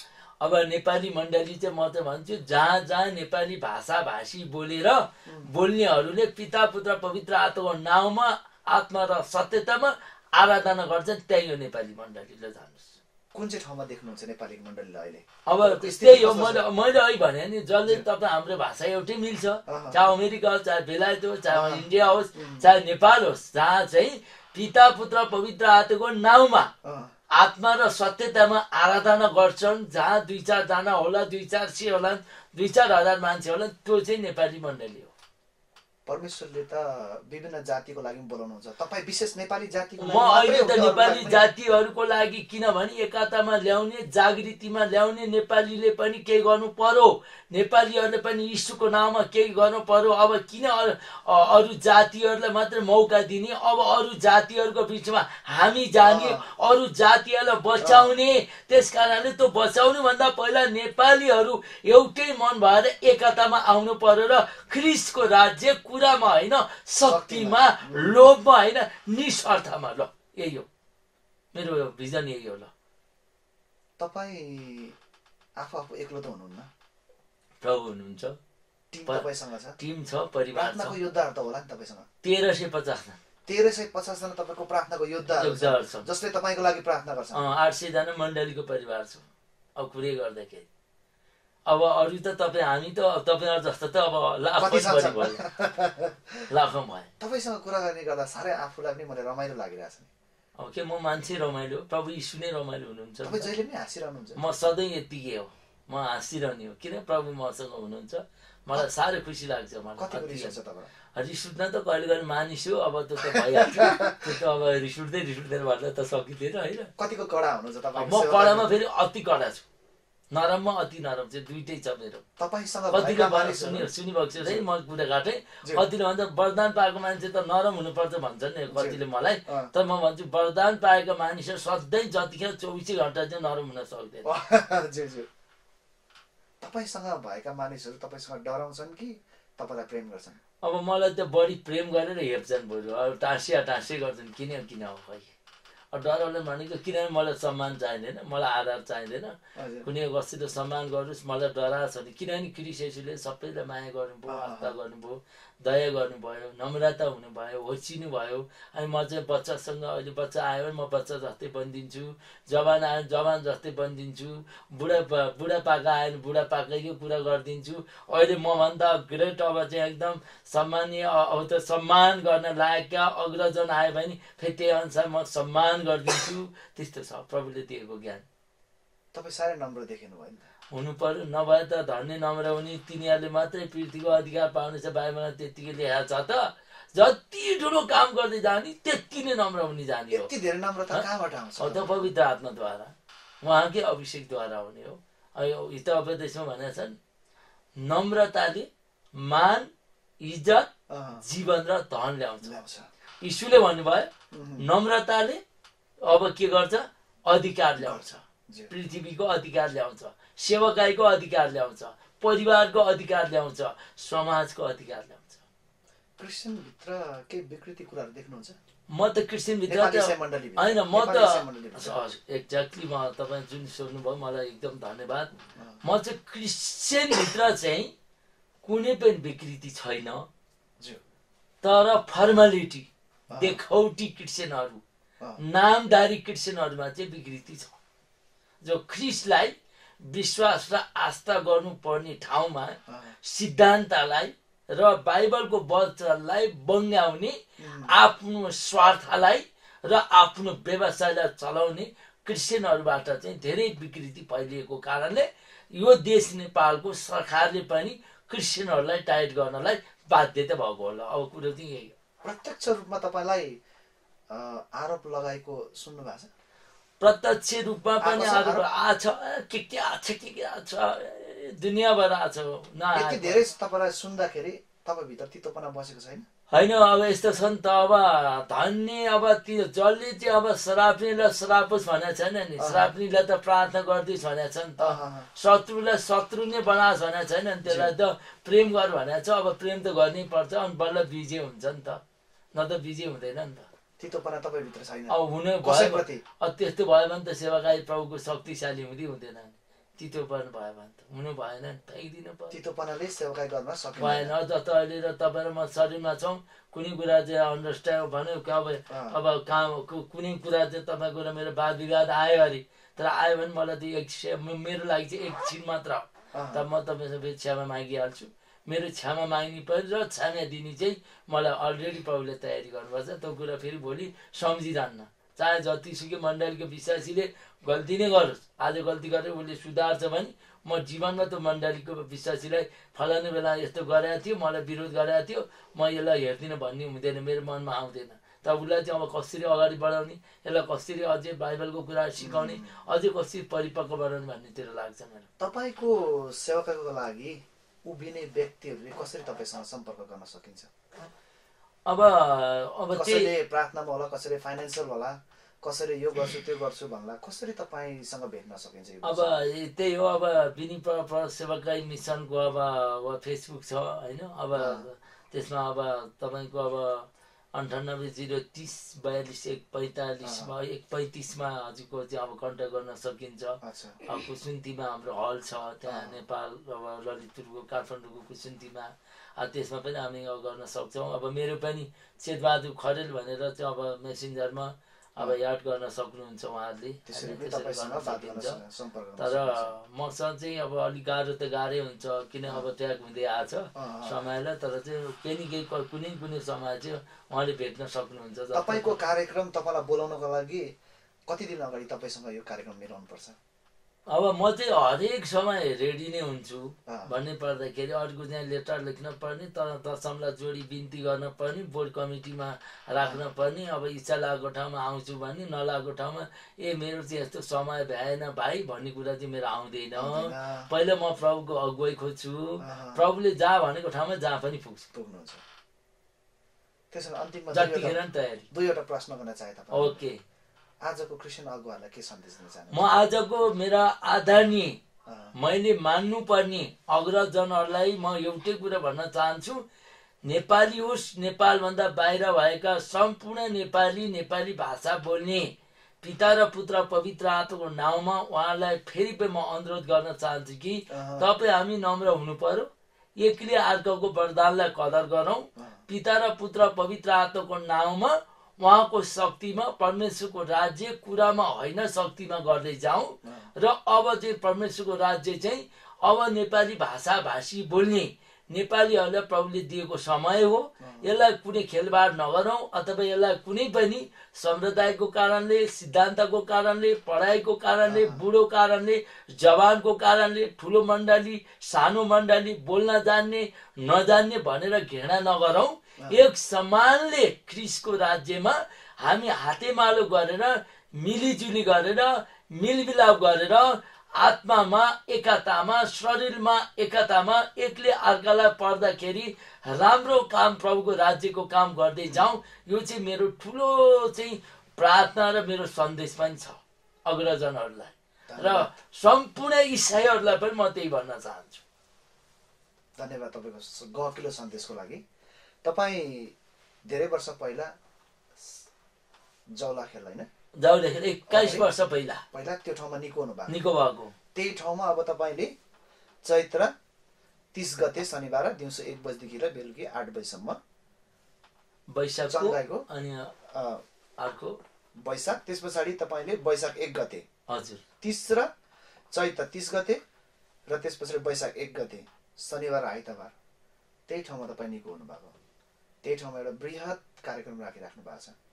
अब नेपाली मण्डली चाहिँ म त भन्छु जहाँ जहाँ नेपाली भाषा भाषी बोलेर बोल्नेहरूले पिता पुत्र पवित्र आत्माको नाउँमा आत्मा र सत्यतामा आराधना गर्छन्, त्यही हो नेपाली मण्डली। ल जानुहोस् कुन चाहिँ ठाउँमा देख्नुहुन्छ नेपाली मण्डलीलाई अहिले? अब त्यही हो, मैले मैले अहिले भने नि जसले तपाईँ हाम्रो भाषा एउटै मिल्छ, चाहे अमेरिका होस्, चाहे बेलायत होस्, चाहे इन्डिया होस्, चाहे नेपाल होस्, जहाँ चाहिँ पिता पुत्र पवित्र आत्माको नाउँमा आत्मा र सत्यतामा आराधना गर्छन्, जहाँ दुई चारजना होला, दुई चार सय होला, दुई चार हजार मान्छे होला, त्यो चाहिँ नेपाली मण्डली हो। परमेश्वरले त विभिन्न जातिको लागि बोलाउनुहुन्छ, तपाईँ विशेष नेपाली जातिको लागि? म अहिले त नेपाली जातिहरूको लागि, किनभने एकतामा ल्याउने, जागृतिमा ल्याउने, नेपालीले पनि केही गर्नु पर्यो, नेपालीहरूले पनि यीशुको नाममा केही गर्नु पर्यो। अब किन अरू जातिहरूलाई मात्रै मौका दिने, अब अरू जातिहरूको बिचमा हामी जाने, अरू जातिहरूलाई बचाउने। त्यस कारणले त्यो बचाउनु भन्दा पहिला नेपालीहरू एउटै मन भएर एकतामा आउनु पर्यो र ख्रिस्टको राज्य कुरामा होइन, शक्तिमा, लोभमा होइन, निस्वार्थमा। ल यही हो मेरो भिजन, यही हो। ल तपाईँ आफू आफू एक्लो त हुनुहुन्न, प्रभु हुनुहुन्छ, टिम तपाईसँग छ, टिम छ, परिवार छ। प्रार्थनाको योद्धाहरू त होला नि तपाईँसँग? तेह्र सय पचासजना तेह्र सय पचासजना तपाईँको प्रार्थनाको योद्धाहरू छ, जसले तपाईँको लागि प्रार्थना गर्छ। आठ सयजना मण्डलीको परिवार छ। अब कुरै गर्दाखेरि अब अरू त तपाईँ हामी त तपाईँहरू जस्तो त अब लाखौँ भयो, लाखौँ भयो। तपाईँसँग कुरा गर्ने गर्दा साह्रै आफूलाई पनि मलाई रमाइलो लागिरहेछ नि। अब के म मान्छे रमाइलो, प्रभु यीशु नै रमाइलो हुनुहुन्छ। तपाईँ जहिले पनि हाँसिरहनुहुन्छ? म सधैँ यतिकै हो, म हाँसिरहने हो, किन प्रभु मसँग हुनुहुन्छ, मलाई साह्रै खुसी लाग्छ। मलाई रिस उठ्न त कहिले कहिले मानिस हो, अब त्यो त भइहाल्छ, त्यो त अब रिस उठ्दै रिस उठ्दैन भन्दा त सकिँदैन होइन। कतिको कडा हुनुहुन्छ तपाईँ? म कडामा फेरि अति कडा छु, नरममा अति नरम चाहिँ दुइटै छ मेरो। तपाईसँग कतिले सुनि सुनिभएको छ है, म कुरा काटेँ, कतिले भन्छ वरदान पाएको मान्छे त नरम हुनुपर्छ भन्छन् नि कतिले मलाई, तर म भन्छु वरदान पाएका मानिसहरू सधैँ जतिखेर चौबिसै घन्टा चाहिँ नरम हुन सक्दैन। तपाईसँग भएका मानिसहरू तपाईँसँग डराउँछन् कि तपाईँलाई प्रेम गर्छन्? अब मलाई त बढी प्रेम गरेर हेप्छन्, बरु अब टाँसिया टाँसिया गर्छन्, किन किन हो खै। डराउने भनेको किनभने मलाई सम्मान चाहिँदैन, मलाई आधार चाहिँदैन, कुनै वस्तुले सम्मान गर्नुहोस्, मलाई डराएको छ भने। किनभने क्रिस्ट येशूले सबैलाई माया गर्नुभयो, आस्था गर्नुभयो, दया गर्नुभयो, नम्रता हुनुभयो, होचिनु भयो। अनि म चाहिँ बच्चासँग, अहिले बच्चा आयो भने म बच्चा जस्तै बनिदिन्छु, जवान आयो भने जवान जस्तै बनिदिन्छु, बुढा बुढापाका आयो भने बुढापाकैको कुरा गरिदिन्छु। अहिले मभन्दा ग्रेट अब चाहिँ एकदम सम्मानीय, अब त सम्मान गर्न लायक अग्रजन आयो भने फेरि त्यही अनुसार म सम्मान गरिदिन्छु। त्यस्तो छ प्रभुले दिएको ज्ञान। तपाईँ साह्रै नम्र देखिनु भयो नि त। हुनु पर्यो, नभए त धन्य नम्र हुने तिनीहरूले मात्रै पृथ्वीको अधिकार पाउनेछ। बाइबलमा त्यत्तिकै लेखेको छ त, जति ठुलो काम गर्दै जाने त्यति नै नम्र हुने जाने हो। यति धेरै नम्रता कहाँबाट आउँछ? हो त पवित्र आत्माद्वारा, उहाँकै अभिषेकद्वारा हुने हो। हित उपदेशमा भनेका छन् नम्रताले मान, इज्जत, जीवन र धन ल्याउँछ। यीशुले भन्नुभयो नम्रताले अब के गर्छ? अधिकार ल्याउँछ, पृथ्वीको अधिकार ल्याउँछ, सेवकाईको अधिकार ल्याउँछ, परिवारको अधिकार ल्याउँछ, समाजको अधिकार ल्याउँछ। क्रिस्चियन भित्र केही विकृति कुराहरू देख्नुहुन्छ? म त क्रिस्चियन भित्र होइन, म त एक्ज्याक्टली म तपाईँ जुन सोध्नुभयो मलाई एकदम धन्यवाद। म चाहिँ क्रिस्चियन भित्र चाहिँ कुनै पनि विकृति छैन, तर फर्मालिटी देखाउटी क्रिस्चियनहरू, नामदारी क्रिस्चियनहरूमा चाहिँ विकृति छ। जो ख्रिस्टलाई विश्वास र आस्था गर्नुपर्ने ठाउँमा सिद्धान्तलाई र बाइबलको वचनलाई बङ्ग्याउने, आफ्नो स्वार्थलाई र आफ्नो व्यवसायलाई चलाउने क्रिस्चियनहरूबाट चाहिँ धेरै विकृति फैलिएको कारणले यो देश नेपालको सरकारले पनि क्रिस्चियनहरूलाई टाइट गर्नलाई बाध्यता भएको होला। अब कुरो चाहिँ यही हो। प्रत्यक्ष रूपमा तपाईँलाई आरोप लगाएको सुन्नु भएको छ? प्रत्यक्ष रूपमा पनि आरोप आछ, के के आछ, के के आछ, दुनियाँभर आछ। यति धेरै तपाईँलाई सुन्दाखेरि तपाईँ भित्र तितोपना बसेको छैन? होइन, अब यस्तो छ नि त, अब धन्य अब त्यो जसले चाहिँ अब श्राप्नीलाई श्रापोस् भनेको छैन नि, श्राप्नीलाई त प्रार्थना गरिदियोस् भनेको छ नि त, शत्रुलाई शत्रु नै बनाओस् भनेको छैन नि, त्यसलाई त प्रेम गर भनेको छ। अब प्रेम त गर्नै पर्छ, अनि बल्ल विजय हुन्छ नि त, न त विजय हुँदैन नि त। तितोपना तपाईँभित्र छैन? अब हुने भयो, अब त्यस्तो भयो भने त सेवाकाई प्रभुको शक्तिशाली हुँदै हुँदैन नि। तितोपना भयो भने त हुनु भएन नि, फ्याँकिदिनु पर्यो। तितोपनाले सेवाकाई गर्न सक्दैन भएन। जस्तो अहिले र तपाईँ र म शरीरमा छौँ, कुनै कुरा चाहिँ अन्डरस्ट्यान्ड भन्यो अब अब काम कुनै कुरा चाहिँ तपाईँको र मेरो वाद विवाद आयो अरे, तर आयो भने मलाई त एक मेरो लागि चाहिँ एकछिन मात्र हो, तब म तपाईँसँग फेरि क्षमा मागिहाल्छु। मेरो क्षमा माग्ने पनि र क्षमा दिने चाहिँ मलाई अलरेडी प्रभुले तयारी गर्नुपर्छ। त्यो कुरा फेरि भोलि सम्झिजान्न, चाहे जतिसुकै मण्डलीको विश्वासीले गल्ती नै गरोस्, आज गल्ती गरेर उसले सुधार्छ भने म जीवनमा त मण्डलीको विश्वासीलाई फलाउने बेला यस्तो गरेको थियो, मलाई विरोध गरेको थियो, म यसलाई हेर्दिनँ भन्ने हुँदैन, मेरो मनमा आउँदैन। त उसलाई चाहिँ अब कसरी अगाडि बढाउने, यसलाई कसरी अझै बाइबलको कुरा सिकाउने, अझै कसरी परिपक्व बनाउने भन्नेतिर लाग्छ मेरो। तपाईँको सेवाकाईको लागि उभिने व्यक्तिहरूले कसरी तपाईँसँग सम्पर्क गर्न सकिन्छ? अब अब कसैले प्रार्थनामा होला, कसैले फाइनेन्सियल होला, कसैले यो गर्छु त्यो गर्छु भन्ला, कसरी तपाईँसँग भेट्न सकिन्छ? अब त्यही हो, अब बिनी सेवाकाई मिसनको अब अब फेसबुक छ होइन, अब त्यसमा अब तपाईँको अब अन्ठानब्बे जिरो तिस बयालिस एक पैँतालिसमा एक पैँतिसमा हजुरको चाहिँ अब कन्ट्याक्ट गर्न सकिन्छ। अब कुसुन्तीमा हाम्रो हल छ, त्यहाँ नेपाल अब ललितपुरको काठमाडौँको कुसुन्तीमा, त्यसमा पनि हामी गर्न सक्छौँ। अब मेरो पनि चेतबहादुर खरेल भनेर चाहिँ अब मेसेन्जरमा अब याद गर्न सक्नुहुन्छ उहाँहरूले, तर मसँग चाहिँ अब अलिक गाह्रो त गाह्रै हुन्छ, किन अब ट्याग हुँदै आछ समयलाई, तर चाहिँ केही केही कुनै कुनै समय चाहिँ उहाँले भेट्न सक्नुहुन्छ। तपाईँको कार्यक्रम तपाईँलाई बोलाउनको लागि कति दिन अगाडि तपाईँसँग यो कार्यक्रम मिलाउनु पर्छ? अब म चाहिँ हरेक समय रेडी नै हुन्छु भन्ने पर्दाखेरि अर्को चाहिँ लेटर लेख्न पर्ने, तर दशमलाई जोडी बिन्ती गर्न पर्ने, बोर्ड कमिटीमा राख्न पर्ने। अब इच्छा लागेको ठाउँमा आउँछु भने, नलागेको ठाउँमा ए मेरो चाहिँ यस्तो समय भएन भाइ भन्ने कुरा चाहिँ मेरो आउँदैन। पहिला म प्रभुको अगुवाई खोज्छु, प्रभुले जहाँ भनेको ठाउँमा जहाँ पनि पुग्छु पुग्नुहुन्छ। त्यसो अन्तिममा जतिखेर नि तयारी। दुईवटा प्रश्न गर्न चाहे तपाईँ? ओके। आजको क्रिस्चियन अगुवाहरूलाई के सन्देश दिन चाहनुहुन्छ? म आजको मेरा आदरणीय मैले मान्नुपर्ने अग्रजनहरूलाई म एउटै कुरा भन्न चाहन्छु, नेपाली होस् नेपालभन्दा बाहिर भएका सम्पूर्ण नेपाली नेपाली भाषा बोल्ने पिता र पुत्र पवित्र आत्माको नाउँमा उहाँलाई फेरि पनि म अनुरोध गर्न चाहन्छु कि तपाईँ हामी नम्र हुनु पर्यो, एकले अर्काको वरदानलाई कदर गरौँ, पिता र पुत्र पवित्र आत्माको नाउँमा उहाँको शक्तिमा परमेश्वरको राज्य कुरामा होइन शक्तिमा गर्दै जाउँ। र अब चाहिँ परमेश्वरको राज्य चाहिँ अब नेपाली भाषा भाषी बोल्ने नेपालीहरूलाई प्रभुले दिएको समय हो। यसलाई कुनै खेलबाड नगरौँ अथवा यसलाई कुनै पनि सम्प्रदायको कारणले, सिद्धान्तको कारणले, पढाइको कारणले, बुढो कारणले, जवानको कारणले, ठुलो मण्डली सानो मण्डली, बोल्न जान्ने नजान्ने भनेर घृणा नगरौँ। एक सम्मानले ख्रिस्टको राज्यमा हामी हातेमालो गरेर मिलिजुली गरेर मिलमिलाप गरेर आत्मामा एकतामा शरीरमा एकतामा एकले अर्कालाई पर्दाखेरि राम्रो काम प्रभुको राज्यको काम गर्दै जाउँ। यो चाहिँ मेरो ठुलो चाहिँ प्रार्थना र मेरो सन्देश पनि छ अग्रजनहरूलाई र सम्पूर्ण इसाईहरूलाई पनि म त्यही भन्न चाहन्छु। धन्यवाद तपाईँको गहकिलो सन्देशको लागि। तपाईँ धेरै वर्ष पहिला जौला खेल होइन जाउँदाखेरि एक्काइस वर्ष पहिला पहिला त्यो ठाउँमा निको हुनु भएको निको भएको त्यही ठाउँमा अब तपाईँले चैत्र तीस गते शनिबार दिउँसो एक बजीदेखि र बेलुकी आठ बजीसम्म वैशाखको अनि अर्को वैशाख त्यस पछाडि तपाईँले वैशाख एक गते हजुर तीस र चैत्र तीस गते र त्यस पछाडि वैशाख एक गते शनिबार आइतबार त्यही ठाउँमा तपाईँ निको हुनु भएको। त्यही ठाउँमा एउटा बृहत कार्यक्रम राखिराख्नु भएको छ।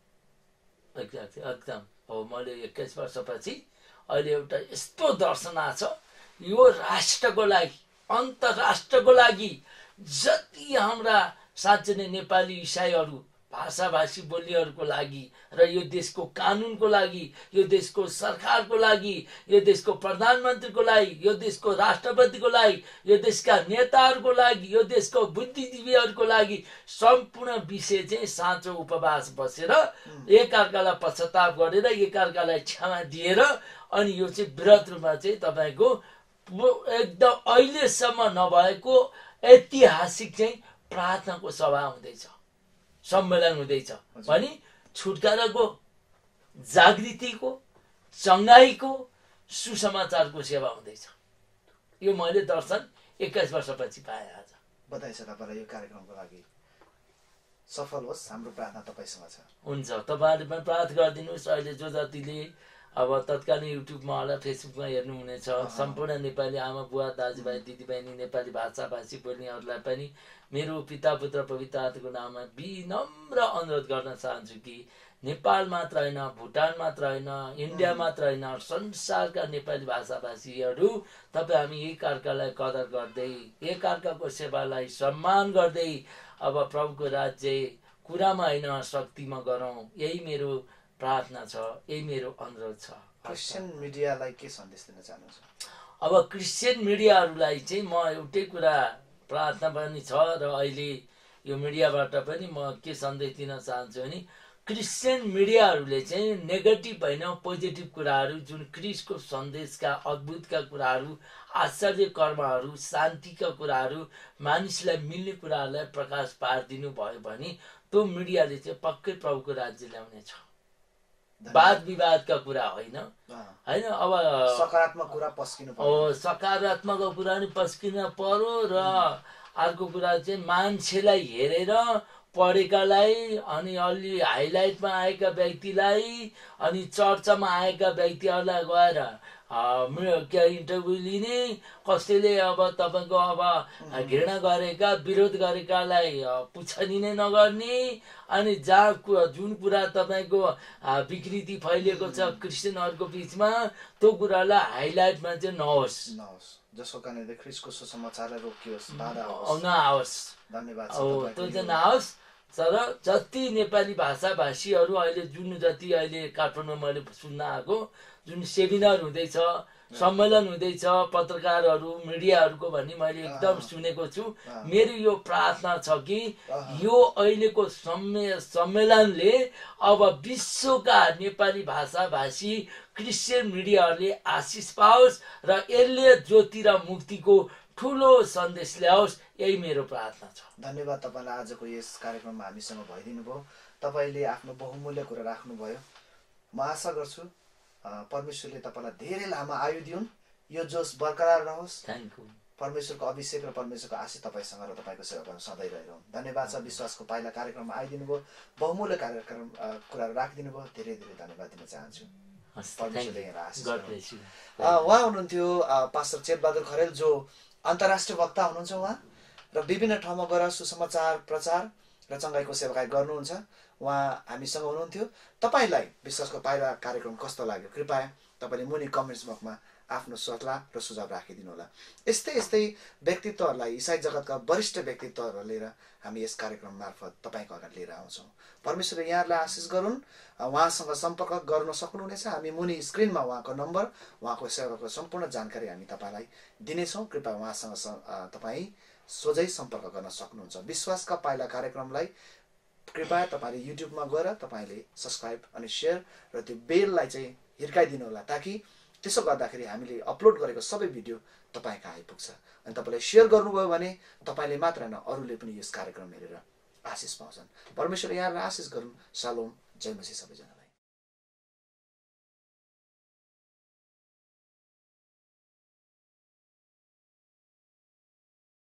एकदम हो। मैले एक्काइस वर्षपछि अहिले एउटा यस्तो दर्शन आछ, यो राष्ट्रको लागि अन्तर्राष्ट्रको लागि जति हाम्रा साँच्चै नै नेपाली इसाईहरू भाषाभाषी बोल्नेहरूको लागि र यो देशको कानुनको लागि, यो देशको सरकारको लागि, यो देशको प्रधानमन्त्रीको लागि, यो देशको राष्ट्रपतिको लागि, यो देशका नेताहरूको लागि, यो देशको बुद्धिजीवीहरूको लागि सम्पूर्ण विषय चाहिँ साँचो उपवास बसेर एकअर्कालाई पश्चाताप गरेर एकअर्कालाई क्षमा दिएर अनि यो चाहिँ वृहत रूपमा चाहिँ तपाईँको एकदम अहिलेसम्म नभएको ऐतिहासिक चाहिँ प्रार्थनाको सभा हुँदैछ, सम्मेलन हुँदैछ भने छुटकाराको, जागृतिको, चङ्गाईको, सुसमाचारको सेवा हुँदैछ। यो मैले दर्शन एक्काइस वर्षपछि पाएँ। आज बधाई छ तपाईँलाई यो कार्यक्रमको लागि। सफल होस्, हाम्रो प्रार्थना तपाईँसँग छ। हुन्छ, तपाईँहरूले पनि प्रार्थना गरिदिनुहोस्। अहिले जो जतिले अब तत्कालीन युट्युबमा होला फेसबुकमा हेर्नुहुनेछ, सम्पूर्ण नेपाली आमा बुवा दाजुभाइ दिदीबहिनी नेपाली भाषाभाषी बोल्नेहरूलाई पनि मेरो पिता पुत्र पवित्र आत्माको नाममा विनम्र अनुरोध गर्न चाहन्छु कि नेपाल मात्र होइन, भुटान मात्र होइन, इन्डिया मात्र होइन, संसारका नेपाली भाषाभाषीहरू तपाईँ हामी एकअर्कालाई कदर गर्दै एकअर्काको सेवालाई सम्मान गर्दै अब प्रभुको राज्य कुरामा होइन शक्तिमा गरौँ। यही मेरो प्रार्थना छ, यही मेरो अनुरोध छ। क्रिस्चियन मिडियालाई के सन्देश दिन चाहनुहुन्छ? अब क्रिस्चियन मिडियाहरूलाई चाहिँ म एउटै कुरा प्रार्थना पनि छ र अहिले यो मिडियाबाट पनि म के सन्देश दिन चाहन्छु भने क्रिस्चियन मिडियाहरूले चाहिँ नेगेटिभ होइन पोजिटिभ कुराहरू, जुन क्रिस्टको सन्देशका अद्भुतका कुराहरू, आश्चर्य कर्महरू, शान्तिका कुराहरू, मानिसलाई मिल्ने कुराहरूलाई प्रकाश पारिदिनु भयो भने त्यो मिडियाले चाहिँ पक्कै प्रभुको राज्य ल्याउनेछ। वाद विवादका कुरा होइन होइन अब सकारात्मक कुरा पस्किनु पर्यो, सकारात्मक कुरा नि पस्किन पर्यो र अर्को कुरा चाहिँ मान्छेलाई हेरेर पढेकालाई अनि अलि हाइलाइटमा आएका व्यक्तिलाई अनि चर्चामा आएका व्यक्तिहरूलाई गएर क्या इन्टरभ्यू लिने, कसैले अब तपाईँको अब घृणा गरेका विरोध गरेकालाई पुछनी नै नगर्ने अनि जहाँ जुन कुरा तपाईँको विकृति फैलिएको छ क्रिस्चियनहरूको बिचमा त्यो कुरालाई हाइलाइटमा चाहिँ नहोस् नहोस् जसको कारणले ख्रिस्टको सुसमाचारलाई रोकियोस्, बाधा नआओस्। धन्यवाद। हो त्यो चाहिँ नआओस्। तर जति नेपाली भाषाभाषीहरू अहिले जुन जति अहिले काठमाडौँमा मैले सुन्न आएको जुन सेमिनार हुँदैछ, सम्मेलन हुँदैछ, पत्रकारहरू मिडियाहरूको भन्ने मैले एकदम सुनेको छु। मेरो यो प्रार्थना छ कि यो अहिलेको सम्मे सम्मेलनले अब विश्वका नेपाली भाषाभाषी क्रिस्चियन मिडियाहरूले आशिष पाओस् र यसले ज्योति र मुक्तिको ठुलो सन्देश ल्याओस्, यही मेरो प्रार्थना छ। धन्यवाद तपाईँलाई आजको यस कार्यक्रममा हामीसँग भइदिनु भयो। तपाईँले आफ्नो बहुमूल्य कुरा राख्नुभयो। म आशा गर्छु परमेश्वरले तपाईँलाई धेरै लामो आयु दिउन्, यो जोस बरकरार रहोस्। Thank you. परमेश्वरको अभिषेक र परमेश्वरको आशीष तपाईँसँग र तपाईँको सेवामा सधैँ रहिरहन्। धन्यवाद छ विश्वासको पाइला कार्यक्रममा आइदिनु भयो, बहुमूल्य कार्यक्रम कुराहरू राखिदिनु भयो, धेरै धेरै धन्यवाद दिन चाहन्छु। परमेश्वरले यहाँलाई आशिष दिउन्। उहाँ हुनुहुन्थ्यो पास्टर चेतबहादुर खरेल, जो अन्तर्राष्ट्रिय वक्ता हुनुहुन्छ उहाँ, र विभिन्न ठाउँमा गएर सुसमाचार प्रचार र चङ्गाईको सेवाकाई गर्नुहुन्छ। उहाँ हामीसँग हुनुहुन्थ्यो। तपाईँलाई विश्वासको पाइला कार्यक्रम कस्तो लाग्यो कृपया तपाईँले मुनि कमेन्ट्स बक्समा आफ्नो सल्लाह र सुझाव राखिदिनु होला। यस्तै यस्तै व्यक्तित्वहरूलाई, इसाई जगतका वरिष्ठ व्यक्तित्वहरू लिएर हामी यस कार्यक्रम मार्फत तपाईँको अगाडि लिएर आउँछौँ। परमेश्वरले यहाँहरूलाई आशिष गरून्। उहाँसँग सम्पर्क गर्न सक्नुहुनेछ। हामी मुनि स्क्रिनमा उहाँको नम्बर, उहाँको सेवाको सम्पूर्ण जानकारी हामी तपाईँलाई दिनेछौँ। कृपया उहाँसँग तपाईँ सोझै सम्पर्क गर्न सक्नुहुन्छ। विश्वासका पाइला कार्यक्रमलाई कृपया तपाईँले युट्युबमा गएर तपाईँले सब्सक्राइब अनि सेयर र त्यो बेललाई चाहिँ हिर्काइदिनु होला, ताकि त्यसो गर्दाखेरि हामीले अपलोड गरेको सबै भिडियो तपाईँ कहाँ आइपुग्छ। अनि तपाईँले सेयर गर्नुभयो भने तपाईँले मात्र होइन, अरूले पनि यस कार्यक्रम हेरेर आशिष पाउँछन्। परमेश्वरले यहाँलाई आशिष गरून्। सलोम, जय मसीह सबैजना।